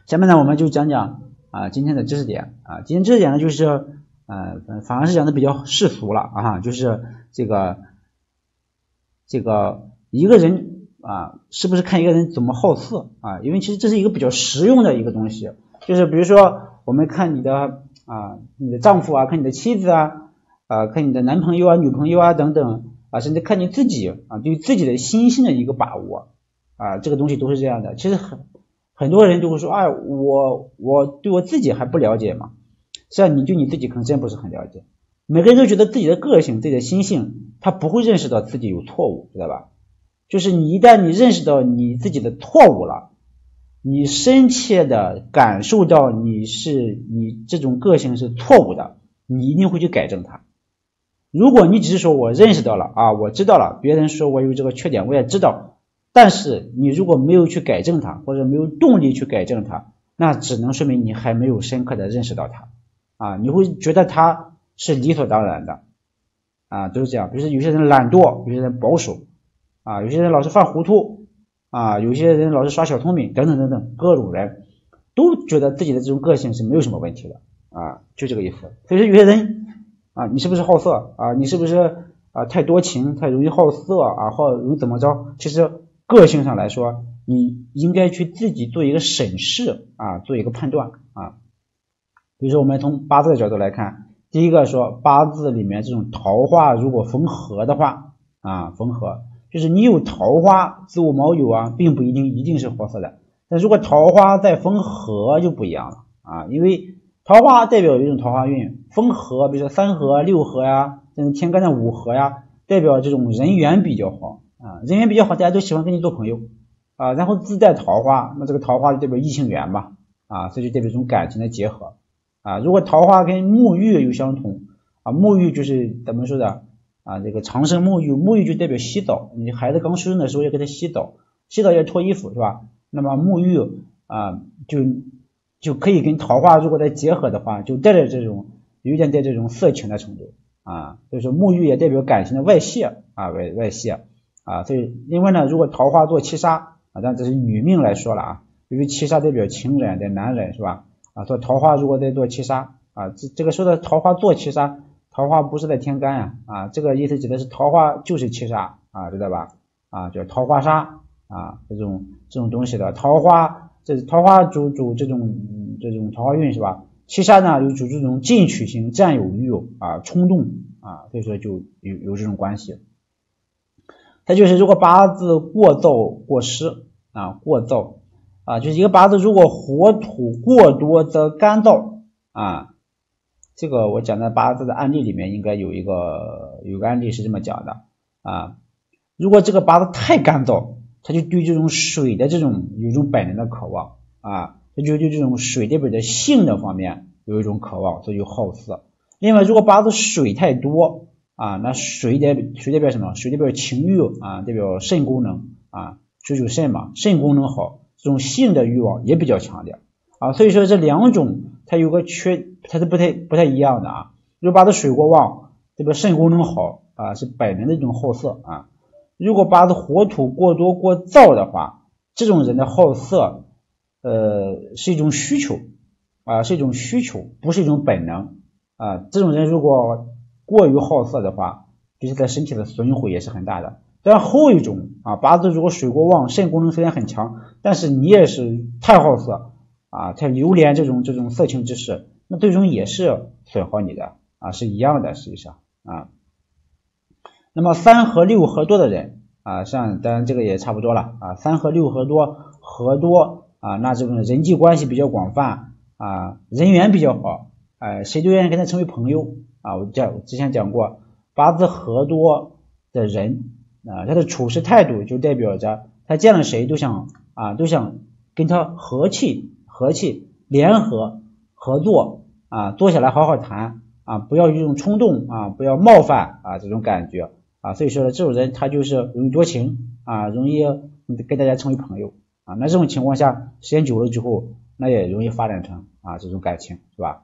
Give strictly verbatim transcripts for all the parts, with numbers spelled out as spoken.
下面呢我们就讲讲啊今天的知识点啊，今天知识点呢就是呃反而是讲的比较世俗了啊，就是这个这个一个人啊是不是看一个人怎么好色啊，因为其实这是一个比较实用的一个东西，就是比如说我们看你的啊你的丈夫啊，看你的妻子啊啊看你的男朋友啊女朋友啊等等啊，甚至看你自己啊对自己的心性的一个把握啊，这个东西都是这样的。其实很很多人就会说，哎，我我对我自己还不了解嘛？实际上你对你自己可能真不是很了解。每个人都觉得自己的个性、自己的心性，他不会认识到自己有错误，知道吧？就是你一旦你认识到你自己的错误了，你深切的感受到你是你这种个性是错误的，你一定会去改正它。如果你只是说我认识到了啊，我知道了，别人说我有这个缺点，我也知道。但是你如果没有去改正它，或者没有动力去改正它，那只能说明你还没有深刻的认识到它啊，你会觉得它是理所当然的啊，都是这样。比如说有些人懒惰，有些人保守啊，有些人老是犯糊涂啊，有些人老是耍小聪明等等等等，各种人都觉得自己的这种个性是没有什么问题的啊，就这个意思。所以说有些人啊，你是不是好色啊？你是不是啊太多情，太容易好色啊，或容易怎么着？其实个性上来说，你应该去自己做一个审视啊，做一个判断啊。比如说我们从八字的角度来看，第一个说八字里面这种桃花如果逢合的话啊，逢合就是你有桃花子午卯酉啊，并不一定一定是好色的，但如果桃花再逢合就不一样了啊，因为桃花代表一种桃花运，逢合比如说三合六合呀，甚至天干的五合呀，代表这种人缘比较好啊，人缘比较好，大家都喜欢跟你做朋友啊，然后自带桃花，那这个桃花就代表异性缘嘛啊，所以就代表这种感情的结合啊。如果桃花跟沐浴有相同啊，沐浴就是咱们说的啊，这个长生沐浴，沐浴就代表洗澡，你孩子刚出生的时候要给他洗澡，洗澡要脱衣服是吧？那么沐浴啊就就可以跟桃花如果再结合的话，就带着这种有点带这种色情的程度啊，所以说沐浴也代表感情的外泄啊，外外泄啊，所以另外呢，如果桃花做七杀啊，但这是女命来说了啊，因为七杀代表情人的男人是吧？啊，做桃花如果再做七杀啊，这这个说的桃花做七杀，桃花不是在天干呀啊，这个意思指的是桃花就是七杀啊，知道吧？啊，叫桃花杀啊，这种这种东西的桃花，这桃花主主这种、嗯、这种桃花运是吧？七杀呢有主这种进取型、占有欲啊、冲动啊，所以说就有有这种关系。它就是如果八字过燥过湿啊，过燥啊，就是一个八字如果火土过多则干燥啊，这个我讲的八字的案例里面应该有一个有个案例是这么讲的啊，如果这个八字太干燥，他就对这种水的这种有一种本能的渴望啊，他就对这种水代表的性的方面有一种渴望，所以就好色。另外如果八字水太多啊，那水代水代表什么？水代表情欲啊，代表肾功能啊，水主肾嘛，肾功能好，这种性的欲望也比较强烈啊，所以说这两种它有个缺，它是不太不太一样的啊。如果八字水过旺，代表肾功能好啊，是本能的一种好色啊。如果八字火土过多过燥的话，这种人的好色呃是一种需求啊，是一种需求，不是一种本能啊。这种人如果过于好色的话，就是在身体的损毁也是很大的。但后一种啊，八字如果水过旺，肾功能虽然很强，但是你也是太好色啊，太流连这种这种色情之事，那最终也是损耗你的啊，是一样的，实际上啊。那么三合六合多的人啊，像当然这个也差不多了啊，三合六合多合多啊，那这种人际关系比较广泛啊，人缘比较好，哎、呃，谁都愿意跟他成为朋友啊。我讲之前讲过，八字合多的人啊，他的处事态度就代表着他见了谁都想啊都想跟他和气和气联合合作啊，坐下来好好谈啊，不要有这种冲动啊，不要冒犯啊这种感觉啊，所以说这种人他就是容易多情啊，容易跟大家成为朋友啊，那这种情况下时间久了之后，那也容易发展成啊这种感情，是吧？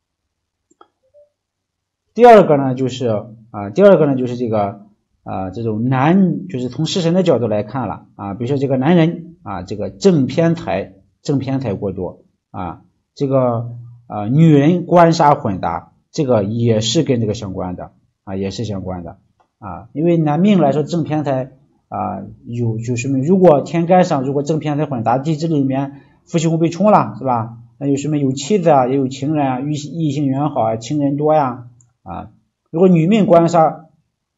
第二个呢就是啊，第二个呢就是这个啊这种男，就是从食神的角度来看了啊，比如说这个男人啊，这个正偏财正偏财过多啊，这个呃女人官杀混搭，这个也是跟这个相关的啊，也是相关的啊，因为男命来说正偏财啊有就是如果天干上如果正偏财混搭，地支里面夫妻宫被冲了是吧？那有什么有妻子啊，也有情人啊，异异性缘好啊，情人多呀啊。如果女命官杀，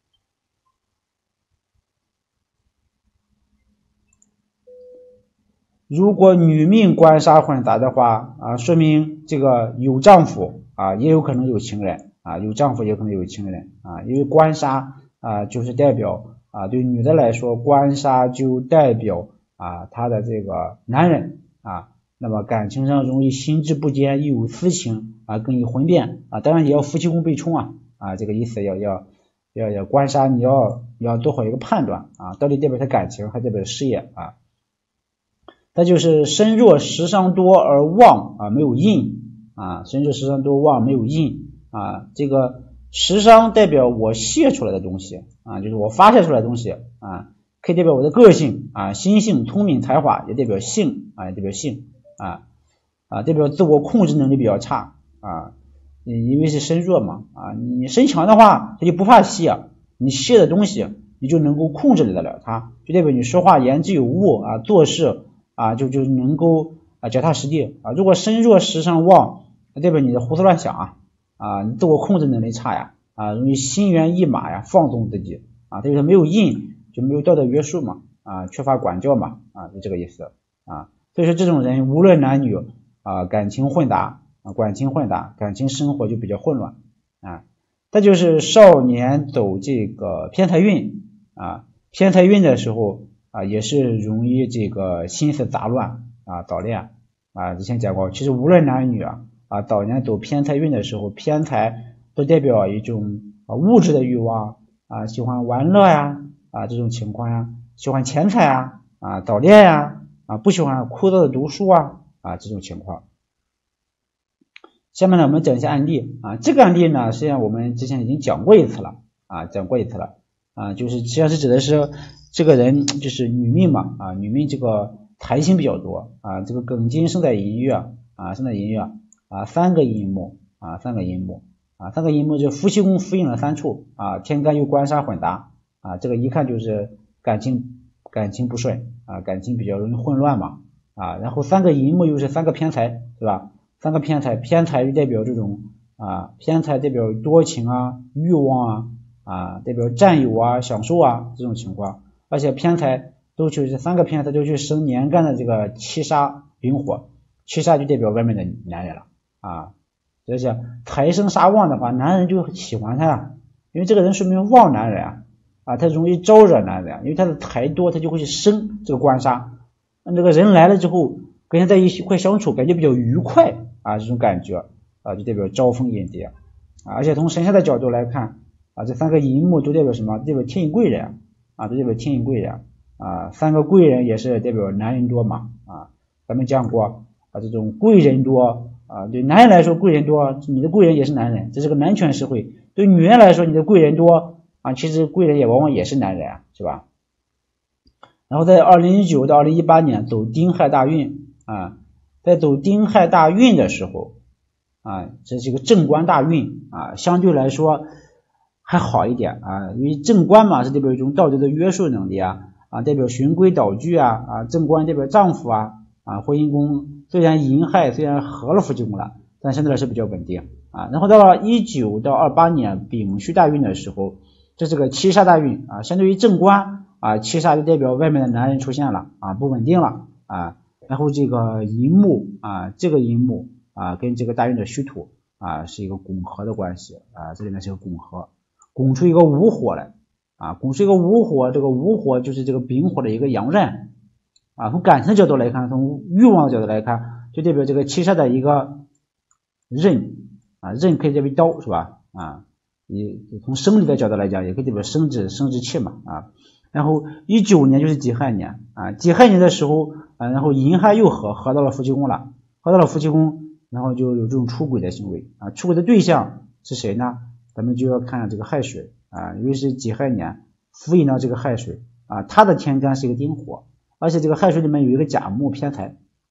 如果女命官杀混搭的话啊，说明这个有丈夫啊，也有可能有情人啊，有丈夫也有可能有情人啊，因为官杀啊就是代表啊，对女的来说，官杀就代表啊她的这个男人啊。那么感情上容易心智不坚，又有私情啊，更易婚变啊，当然也要夫妻宫被冲啊啊，这个意思要要要要官杀，你要要做好一个判断啊，到底代表他感情还代表事业啊。它就是身弱食伤多而旺啊，没有印啊，身弱食伤多旺没有印啊，这个食伤代表我泄出来的东西啊，就是我发泄出来的东西啊，可以代表我的个性啊，心性、聪明、才华，也代表性啊，也代表性。啊啊，代表自我控制能力比较差啊，因为是身弱嘛啊，你身强的话，他就不怕泄，你泄的东西，你就能够控制得了它，就代表你说话言之有物啊，做事啊就就能够啊脚踏实地啊。如果身弱食伤旺，代表你的胡思乱想啊啊，你自我控制能力差呀啊，容易心猿意马呀，放纵自己啊，就是没有印就没有道德约束嘛啊，缺乏管教嘛啊，就这个意思啊。所以说这种人无论男女啊，感情混搭啊，感情混搭，感情生活就比较混乱啊。再就是少年走这个偏财运啊，偏财运的时候啊，也是容易这个心思杂乱啊，早恋啊。之前讲过，其实无论男女啊啊，早年走偏财运的时候，偏财都代表一种啊物质的欲望啊，喜欢玩乐呀啊这种情况呀，喜欢钱财啊啊，早恋呀。啊，不喜欢枯燥的读书啊啊这种情况。下面呢，我们讲一下案例啊，这个案例呢，实际上我们之前已经讲过一次了啊，讲过一次了啊，就是实际上是指的是这个人就是女命嘛啊，女命这个财星比较多啊，这个庚金生在寅月啊，生在寅月啊，三个寅木啊，三个寅木啊，三个寅木就夫妻宫复印了三处啊，天干又官杀混搭啊，这个一看就是感情。感情不顺啊，感情比较容易混乱嘛啊，然后三个寅木又是三个偏财，对吧？三个偏财，偏财就代表这种啊，偏财代表多情啊、欲望啊啊，代表占有啊、享受啊这种情况，而且偏财都去这三个偏财都去生年干的这个七杀丙火，七杀就代表外面的男人了啊，而且财生杀旺的话，男人就喜欢他啊，因为这个人说明旺男人啊。啊，他容易招惹男人，因为他的财多，他就会去生这个官杀。那这个人来了之后，跟他在一块相处，感觉比较愉快啊，这种感觉啊，就代表招蜂引蝶啊。而且从神下的角度来看啊，这三个寅木都代表什么？代表天乙贵人啊，都代表天乙贵人啊。三个贵人也是代表男人多嘛啊。咱们讲过啊，这种贵人多啊，对男人来说贵人多，你的贵人也是男人，这是个男权社会。对女人来说，你的贵人多。啊，其实贵人也往往也是男人啊，是吧？然后在二零一九到二零一八年走丁亥大运啊，在走丁亥大运的时候啊，这是一个正官大运啊，相对来说还好一点啊，因为正官嘛是代表一种道德的约束能力啊啊，代表循规蹈矩啊啊，正官代表丈夫啊啊，婚姻宫虽然寅亥虽然合了夫妻宫了，但相对来说比较稳定啊。然后到了一九到二八年丙戌大运的时候。这是个七杀大运啊，相对于正官啊，七杀就代表外面的男人出现了啊，不稳定了啊。然后这个寅木啊，这个寅木啊，跟这个大运的戌土啊是一个拱合的关系啊，这里面是个拱合，拱出一个午火来啊，拱出一个午火，这个午火就是这个丙火的一个阳刃啊。从感情的角度来看，从欲望的角度来看，就代表这个七杀的一个刃啊，刃可以代表刀是吧啊？你从生理的角度来讲，也可以代表生殖生殖器嘛啊。然后一九年就是己亥年啊，己亥年的时候啊，然后寅亥又合合到了夫妻宫了，合到了夫妻宫，然后就有这种出轨的行为啊。出轨的对象是谁呢？咱们就要看这个亥水啊，因为是己亥年复印到这个亥水啊，它的天干是一个丁火，而且这个亥水里面有一个甲木偏财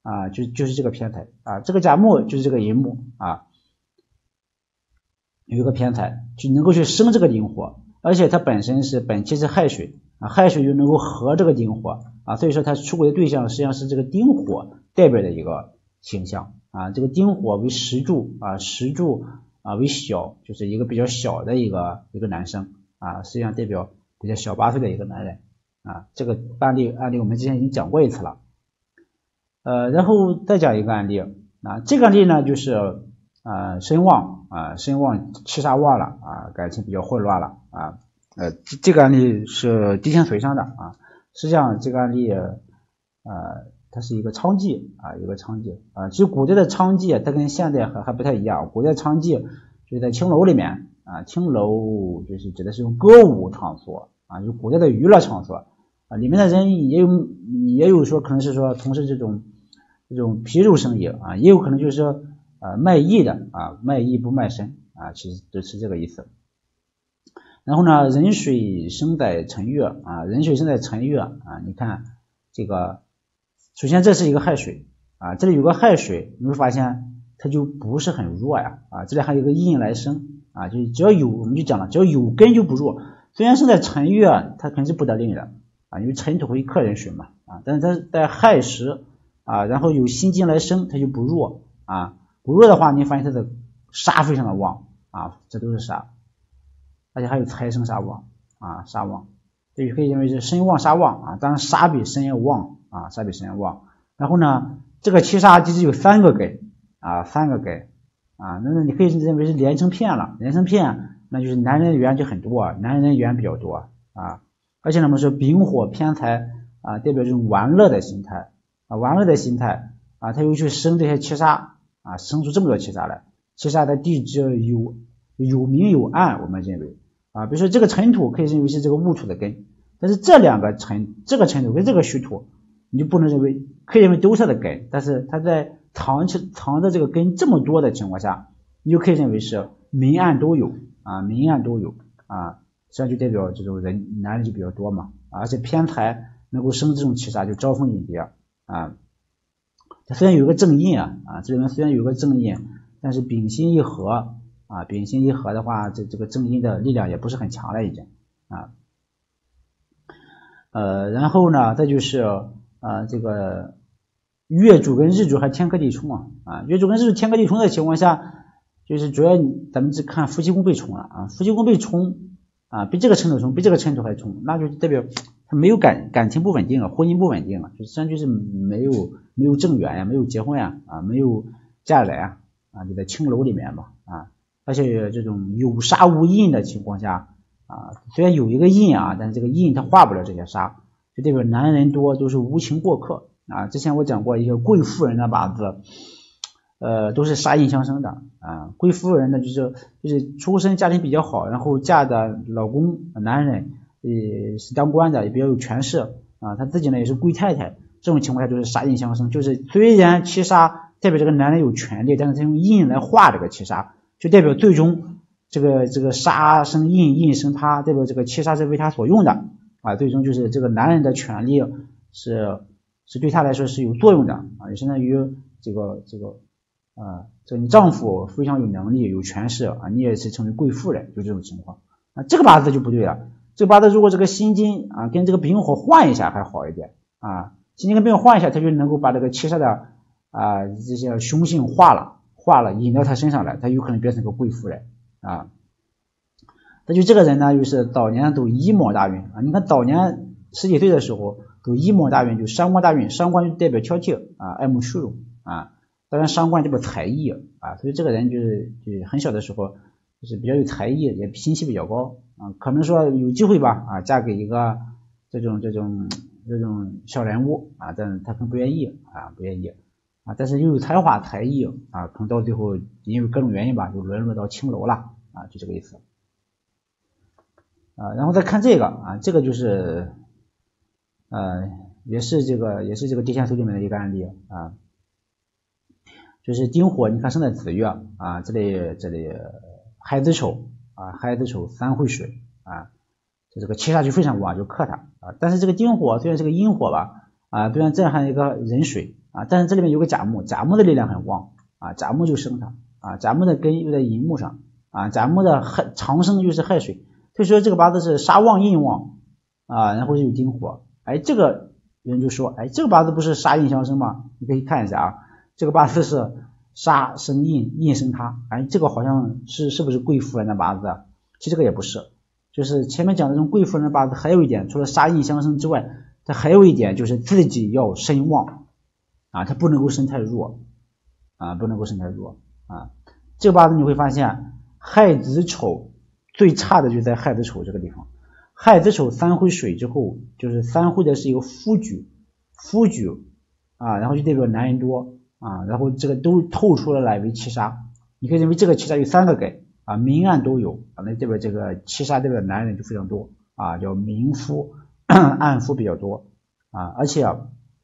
啊，就就是这个偏财啊，这个甲木就是这个寅木啊，有一个偏财就能够去生这个丁火，而且它本身是本期是亥水啊，亥水又能够合这个丁火啊，所以说它出轨的对象实际上是这个丁火代表的一个形象啊，这个丁火为石柱啊，石柱啊为小，就是一个比较小的一个一个男生啊，实际上代表比较小八岁的一个男人啊，这个案例案例我们之前已经讲过一次了。呃，然后再讲一个案例啊，这个案例呢就是啊身旺啊身旺七杀旺了啊，感情比较混乱了啊，呃这这个案例是地天随上的啊，实际上这个案例呃它是一个娼妓啊，一个娼妓啊，其实古代的娼妓它跟现在还还不太一样，古代娼妓就是在青楼里面啊，青楼就是指的是用歌舞场所啊，就是古代的娱乐场所啊，里面的人也有也有说可能是说从事这种这种皮肉生意啊，也有可能就是说啊卖艺的啊，卖艺不卖身啊，其实都是这个意思。然后呢，壬水生在辰月啊，壬水生在辰月啊，你看这个，首先这是一个亥水啊，这里有个亥水，你会发现它就不是很弱呀啊，这里还有一个印来生啊，就只要有我们就讲了，只要有根就不弱。虽然生在辰月，它肯定是不得令的啊，因为辰土会克壬水嘛啊，但是它在亥时啊，然后有辛金来生，它就不弱啊，不弱的话，你发现它的杀非常的旺啊，这都是杀，而且还有财生杀旺啊，杀旺，这就可以认为是身旺杀旺啊，当然杀比身要旺啊，杀比身要旺。然后呢，这个七杀其实有三个根啊，三个根啊，那你可以认为是连成片了，连成片，那就是男人缘就很多，男人缘比较多啊，而且呢，我们说丙火偏财啊，代表这种玩乐的心态啊，玩乐的心态啊，他又去生这些七杀啊，生出这么多七杀来，七杀的地支有有明有暗，我们认为啊，比如说这个尘土可以认为是这个戊土的根，但是这两个尘，这个尘土跟这个戌土，你就不能认为，可以认为都是它的根，但是它在藏藏的这个根这么多的情况下，你就可以认为是明暗都有啊，明暗都有啊，这样就代表这种人男人就比较多嘛，而且偏财能够生这种七杀就招蜂引蝶啊。它虽然有一个正印啊啊，这里面虽然有一个正印，但是丙辛一合啊，丙辛一合的话，这这个正印的力量也不是很强了已经啊。呃，然后呢，再就是啊这个月主跟日主还天克地冲啊啊，月主跟日主天克地冲的情况下，就是主要咱们只看夫妻宫被冲了啊，夫妻宫被冲啊，比这个辰土冲，比这个辰土还冲，那就代表他没有感感情不稳定了，婚姻不稳定了，就实际上就是没有没有正缘呀，没有结婚呀啊，没有嫁人啊啊，就在青楼里面嘛啊，而且这种有杀无印的情况下啊，虽然有一个印啊，但是这个印它化不了这些杀，就代表男人多都是无情过客啊。之前我讲过一个贵妇人的八字，呃，都是杀印相生的啊。贵妇人呢，就是就是出身家庭比较好，然后嫁的老公男人呃是当官的，也比较有权势啊，他自己呢也是贵太太，这种情况下就是杀印相生，就是虽然七杀代表这个男人有权利，但是他用印来化这个七杀，就代表最终这个这个杀生印，印生他，代表这个七杀是为他所用的啊，最终就是这个男人的权利是是对他来说是有作用的啊，也相当于这个这个啊，这个你丈夫非常有能力有权势啊，你也是成为贵妇人，就这种情况啊，这个八字就不对了，这个八字如果这个辛金啊跟这个丙火换一下还好一点啊，辛金跟丙火换一下，他就能够把这个七杀的啊这些凶性化了化了引到他身上来，他有可能变成个贵妇人啊。那就这个人呢，就是早年都一卯大运啊，你看早年十几岁的时候都一卯大运，就伤官大运，伤官就代表挑剔啊，爱慕虚荣啊，当然伤官代表才艺啊，所以这个人就是就很小的时候就是比较有才艺，也心气比较高啊，可能说有机会吧啊，嫁给一个这种这种这种小人物啊，但是他可能不愿意啊，不愿意啊，但是又有才华才艺啊，可能到最后因为各种原因吧，就沦落到青楼了啊，就这个意思。啊，然后再看这个啊，这个就是呃也是这个也是这个地天枢里面的一个案例啊，就是丁火，你看生在子月啊，这里这里亥子丑啊，亥子丑三会水啊，这个七杀就非常旺，就克它啊，但是这个丁火虽然是个阴火吧啊，虽然震撼一个壬水啊。 啊，但是这里面有个甲木，甲木的力量很旺啊，甲木就生它啊，甲木的根又在寅木上啊，甲木的亥长生又是亥水，所以说这个八字是杀旺印旺啊，然后有丁火，哎，这个人就说，哎，这个八字不是杀印相生吗？你可以看一下啊，这个八字是杀生印，印生他，哎，这个好像是是不是贵妇人的八字啊？其实这个也不是，就是前面讲的这种贵妇人的八字，还有一点，除了杀印相生之外，它还有一点就是自己要身旺啊，它不能够身太弱啊，不能够身太弱啊。这个八字你会发现，亥子丑最差的就在亥子丑这个地方。亥子丑三回水之后，就是三回的是一个夫局，夫局啊，然后就代表男人多啊，然后这个都透出了来为七杀，你可以认为这个七杀有三个根啊，明暗都有啊，那代表这个七杀代表男人就非常多啊，叫明夫暗夫比较多啊，而且啊，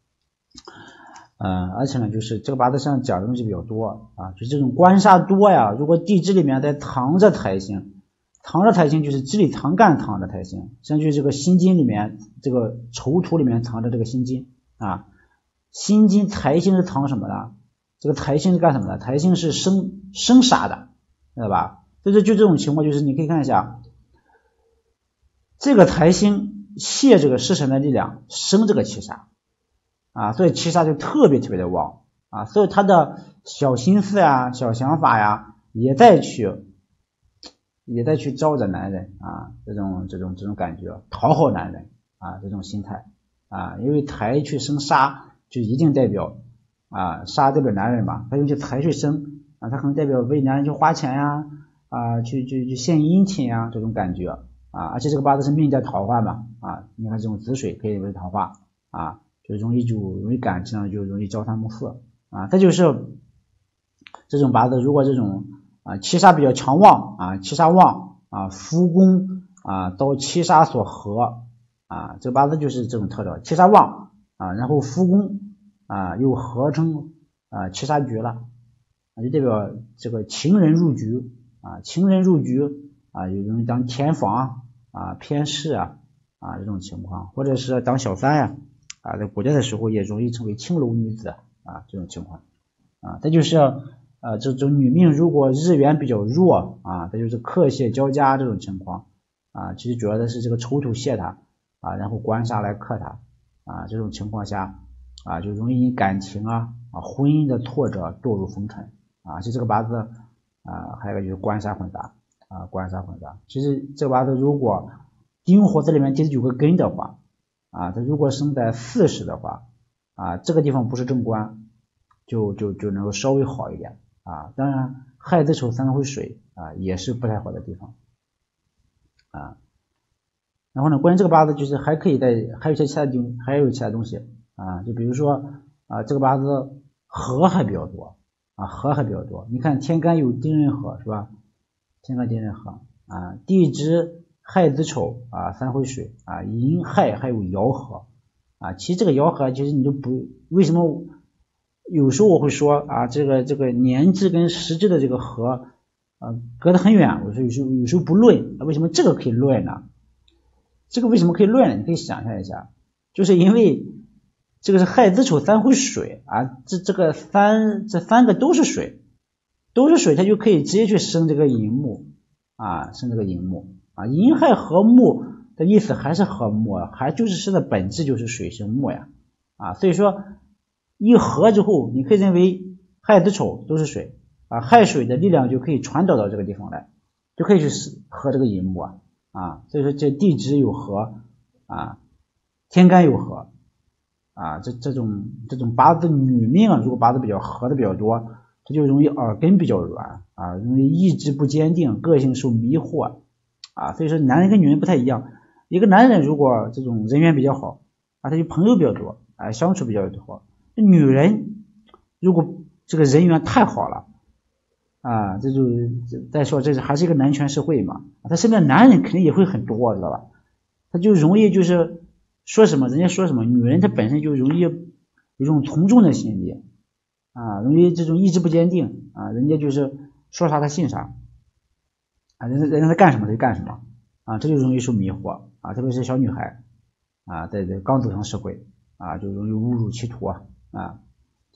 嗯、呃，而且呢，就是这个八字上讲的东西比较多啊，就这种官杀多呀，如果地支里面再藏着财星。藏着财星就是支里藏干藏着财星，像就这个辛金里面这个丑土里面藏着这个辛金啊，辛金财星是藏什么的？这个财星是干什么的？财星是生生杀的，知道吧？所以就这种情况，就是你可以看一下，这个财星泄这个食神的力量，生这个七杀啊，所以七杀就特别特别的旺啊，所以他的小心思呀、小想法呀，也在去。也在去招着男人啊，这种这种这种感觉，讨好男人啊，这种心态啊，因为财去生杀，就一定代表啊，杀代表男人嘛，他用这财去生啊，他可能代表为男人去花钱呀，啊，去去去献殷勤呀，这种感觉啊，而且这个八字是命带桃花嘛啊，你看这种子水可以为桃花啊，就容易就容易感情上就容易朝三暮四啊，这就是这种八字，如果这种。啊，七杀比较强旺啊，七杀旺啊，夫宫啊到七杀所合啊，这个八字就是这种特征，七杀旺啊，然后夫宫啊又合成啊七杀局了，啊就代表这个情人入局啊，情人入局啊，有容易当天房啊、偏室啊啊这种情况，或者是当小三呀啊，在古代的时候也容易成为青楼女子啊这种情况啊，这就是。呃，这种女命如果日元比较弱啊，这就是克泄交加这种情况啊，其实主要的是这个丑土泄它啊，然后官杀来克它啊，这种情况下啊，就容易因感情啊啊婚姻的挫折堕入风尘啊，就这个八字啊，还有一个就是官杀混杂啊，官杀混杂。其实这个八字如果丁火这里面其实有个根的话啊，它如果生在巳时的话啊，这个地方不是正官，就就就能够稍微好一点。啊，当然亥子丑三回水啊，也是不太好的地方啊。然后呢，关于这个八字就是还可以在还有一些其他东还有其他东西啊，就比如说啊，这个八字合还比较多啊，合还比较多。你看天干有丁壬合是吧？天干丁壬合啊，地支亥子丑啊三回水啊，寅亥还有爻合啊。其实这个爻合其实你都不为什么？有时候我会说啊，这个这个年支跟时支的这个合啊隔得很远，我说有时候有时候不论，为什么这个可以论呢？这个为什么可以论呢？你可以想象一下，就是因为这个是亥子丑三回水啊，这这个三这三个都是水，都是水，它就可以直接去生这个寅木啊，生这个寅木啊，寅亥合木的意思还是合木，还就是生的本质就是水生木呀啊，所以说。一合之后，你可以认为亥子丑都是水啊，亥水的力量就可以传导到这个地方来，就可以去合这个寅木啊啊，所以说这地支有合啊，天干有合啊，这这种这种八字女命啊，如果八字比较合的比较多，这就容易耳根比较软啊，容易意志不坚定，个性受迷惑啊，所以说男人跟女人不太一样，一个男人如果这种人缘比较好啊，他就朋友比较多啊，相处比较多。女人如果这个人缘太好了啊，这就再说这是还是一个男权社会嘛，他身边的男人肯定也会很多，知道吧？他就容易就是说什么人家说什么，女人她本身就容易有一种从众的心理啊，容易这种意志不坚定啊，人家就是说啥他信啥啊，人家人家在干什么他就干什么啊，这就容易受迷惑啊，特别是小女孩啊，在这刚走上社会啊，就容易误入歧途啊。啊，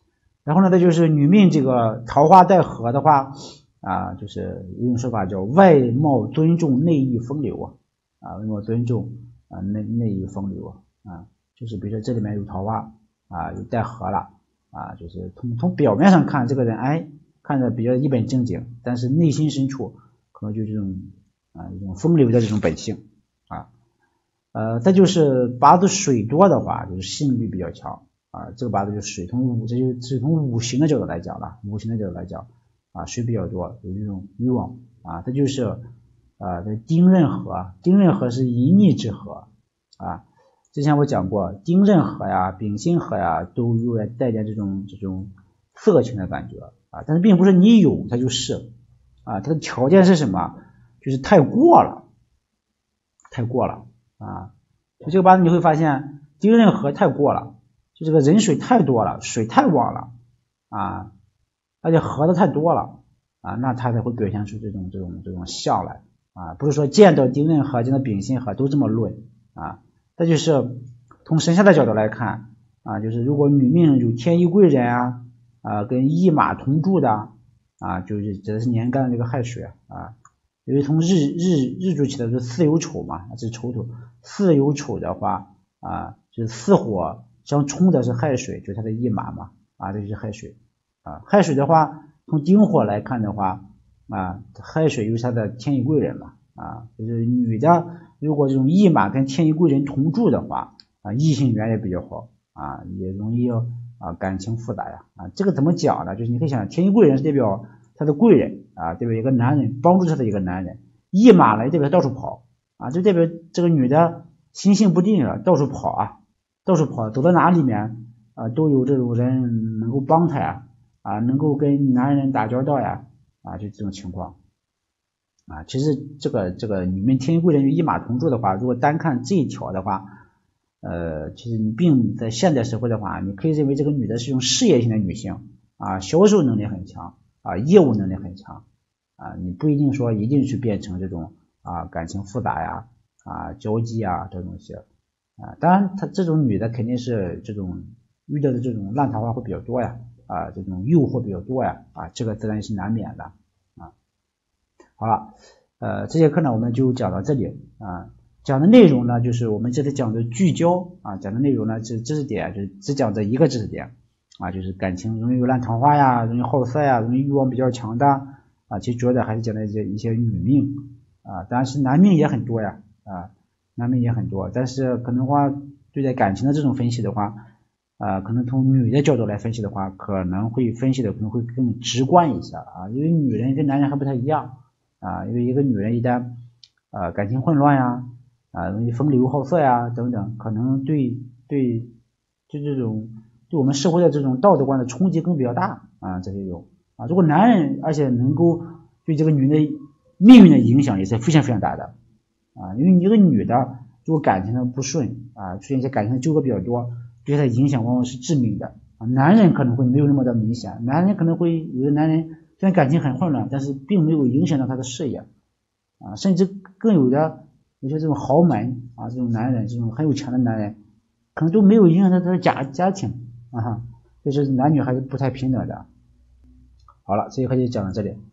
然后呢，再就是女命这个桃花带合的话啊，就是有一种说法叫外貌尊重，内意风流啊，啊，外貌尊重啊，内内意风流啊，啊，就是比如说这里面有桃花啊，有带合了啊，就是从从表面上看，这个人哎看着比较一本正经，但是内心深处可能就这种啊一种风流的这种本性啊。呃，再就是八字水多的话，就是吸引力比较强啊，这个八字就是水，从五这就是从五行的角度来讲了，五行的角度来讲啊，水比较多，有这种欲望啊，它就是啊这丁壬合，丁壬合是淫逆之合啊，之前我讲过，丁壬合呀、丙辛合呀，都有点带点这种这种色情的感觉啊，但是并不是你有它就是啊，它的条件是什么？就是太过了，太过了。啊，就这个八字你会发现丁壬合太过了，就这个人水太多了，水太旺了啊，而且合的太多了啊，那它才会表现出这种这种这种相来啊，不是说见到丁壬合见到丙辛合都这么论啊。再就是从神下的角度来看啊，就是如果女命有天乙贵人啊啊跟驿马同住的啊，就是指的是年干的这个亥水啊。因为从日日日柱起的是巳酉丑嘛，这是丑土，巳酉丑的话啊，就是巳火相冲的是亥水，就是它的驿马嘛啊，这就是亥水啊。亥水的话，从丁火来看的话啊，亥水又是它的天乙贵人嘛啊，就是女的如果这种驿马跟天乙贵人同住的话啊，异性缘也比较好啊，也容易啊感情复杂呀啊。这个怎么讲呢？就是你可以想，天乙贵人是代表他的贵人啊，代表一个男人，帮助他的一个男人。驿马呢，代表他到处跑啊，就代表这个女的心性不定啊，到处跑啊，到处跑，走到哪里面啊，都有这种人能够帮他呀，啊，能够跟男人打交道呀，啊，就这种情况啊。其实这个这个女命天乙贵人与驿马同住的话，如果单看这一条的话，呃，其实你并在现代社会的话，你可以认为这个女的是一种事业型的女性啊，销售能力很强。啊，业务能力很强啊，你不一定说一定去变成这种啊感情复杂呀啊交际啊这种东西啊，当然他这种女的肯定是这种遇到的这种烂桃花会比较多呀啊，这种诱惑比较多呀啊，这个自然是难免的啊。好了，呃，这节课呢我们就讲到这里啊，讲的内容呢就是我们这里讲的聚焦啊，讲的内容呢是知识点，就只讲这一个知识点。啊，就是感情容易有烂桃花呀，容易好色呀，容易欲望比较强的啊，其实主要的还是讲的一些一些女命啊，当然是男命也很多呀啊，男命也很多，但是可能话对待感情的这种分析的话啊，可能从女的角度来分析的话，可能会分析的可能会更直观一下啊，因为女人跟男人还不太一样啊，因为一个女人一旦啊感情混乱呀啊，容易风流好色呀等等，可能对对就这种。对我们社会的这种道德观的冲击更比较大啊，这些有啊，如果男人而且能够对这个女的命运的影响也是非常非常大的啊，因为你一个女的如果感情上不顺啊，出现一些感情的纠葛比较多，对她的影响往往是致命的啊。男人可能会没有那么的明显，男人可能会有的男人虽然感情很混乱，但是并没有影响到他的事业啊，甚至更有的有些这种豪门啊，这种男人，这种很有钱的男人，可能都没有影响到他的家家庭。啊哈，就是男女还是不太平等的。好了，这一课就讲到这里。